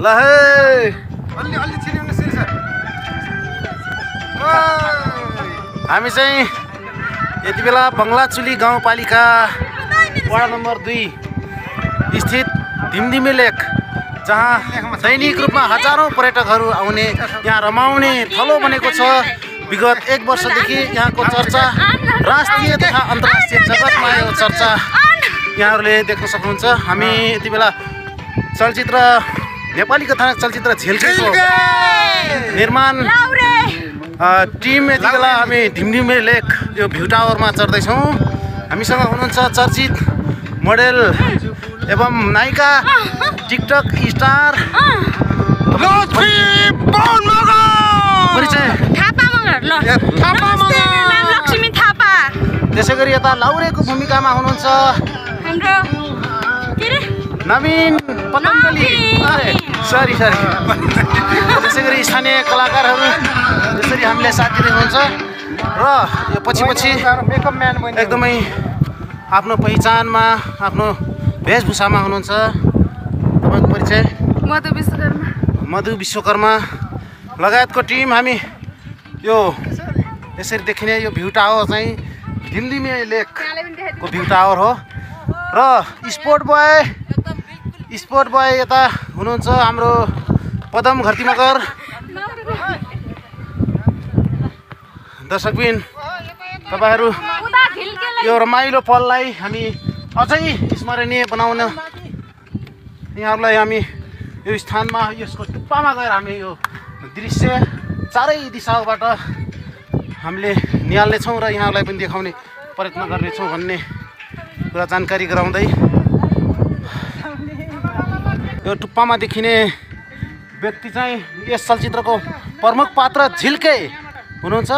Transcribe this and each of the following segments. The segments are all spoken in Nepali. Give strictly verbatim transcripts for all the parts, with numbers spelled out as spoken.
ल है अलि अलि छिरिउनु सिर सर हामी चाहिँ यति बेला बङ्गलाचुली गाउँपालिका वडा नम्बर दुई स्थित धिमधिमे लेक जहाँ दैनिक रूपमा हजारौं पर्यटकहरू आउने यहाँ रमाउने थलो बनेको छ। विगत एक वर्षदेखि यहाँको चर्चा राष्ट्रिय तथा अन्तर्राष्ट्रिय जगतमा यो चर्चा यहाँहरूले देख्न सक्नुहुन्छ। हामी यति बेला चलचित्र नेपाली कथानक चलचित्र झिल्केको निर्माण टिम यति बेला हामी धिमधिमे लेक यो भ्यू टावरमा चढ्दैछौँ। हामीसँग हुनुहुन्छ चर्चित मोडेल एवं नायिका टिकटक स्टार परिचय लक्ष्मी थापा। त्यसै गरी यता लाउरेको भूमिकामा हुनुहुन्छ नवीन पतञ्जली। सरी सरी त्यसै गरी स्थानीय कलाकारहरू त्यसरी हामीले साथ दिँदै हुनुहुन्छ र यो पछि पछि मेकअप म्यान एकदमै आफ्नो पहिचानमा आफ्नो वेशभूषामा हुनुहुन्छ। तपाईँको परिचय? मधु विश्वकर्मा। मधु विश्वकर्मा लगायतको टिम हामी यो यसरी देखिने यो भ्यू टावर चाहिँ धिमधिमे लेकको भ्यू टावर हो र स्पोर्ट बोय स्पोर्ट बोय यता हुनुहुन्छ हाम्रो पदम घरती मगर। दर्शकबिन तपाईहरू यो रमाइलो पललाई हामी अझै स्मरणीय बनाउन यहाँहरूलाई हामी यो स्थानमा यसको टुप्पामा गएर हामी यो दृश्य चारै दिशाबाट हामीले निहाल्नेछौँ र यहाँहरूलाई पनि देखाउने प्रयत्न गर्नेछौँ भन्ने कुरा जानकारी गराउँदै यो टुप्पामा देखिने व्यक्ति चाहिँ यस चलचित्रको प्रमुख पात्र झिल्के हुनुहुन्छ।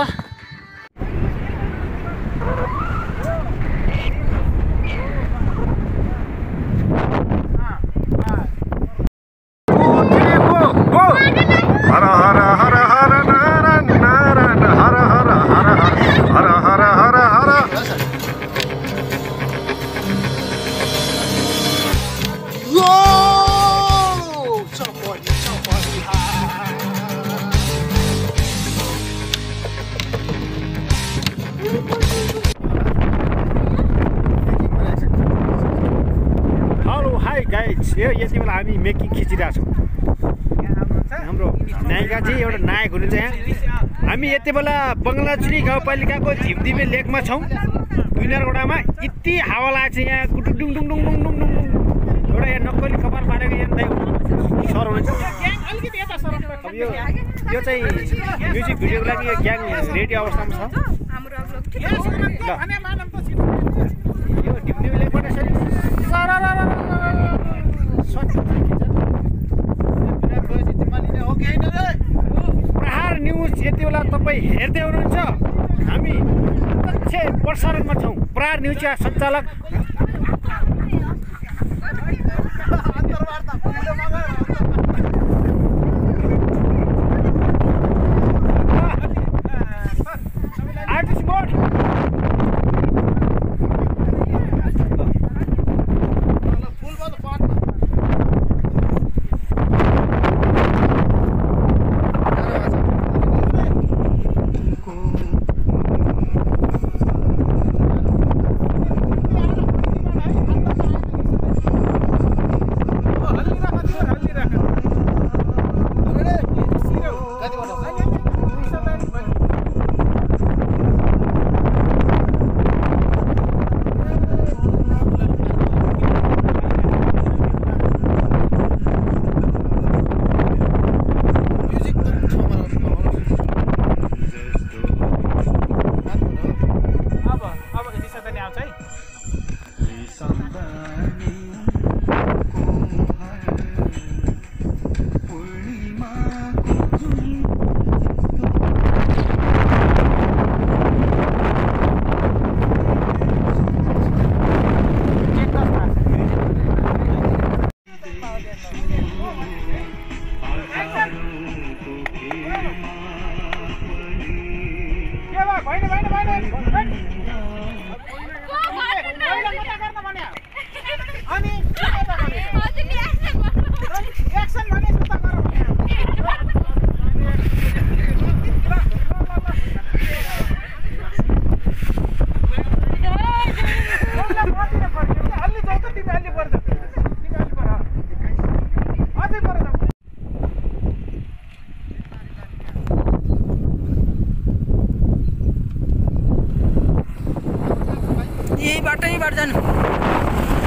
यो यति बेला हामी मेकिङ खिचिरहेको छौँ। हाम्रो नायिका चाहिँ एउटा नायक हुनुहुन्छ यहाँ। हामी यति बेला बङ्गलाचुली गाउँपालिकाको धिमधिमे लेकमा छौँ। विनरगोडामा यति हावा लाग्छ यहाँ कुटुङ डुङ डुङ डुङ डुङ डुङ डुङ एउटा यहाँ नक्कली कपाल पारेको यहाँ सर हुनुहुन्छ। अब यो यो चाहिँ म्युजिक भिडियोको लागि यो ग्याङ रेडी अवस्थामा छ। यो धिमधिमे लेकबाट यसरी प्रहार न्युज यति बेला तपाईँ हेर्दै हुनुहुन्छ। हामी प्रत्यक्ष प्रसारणमा छौँ। प्रहार न्युजका सञ्चालक आर्टिस्ट मोड एक्सन भने बाटैबाट जानु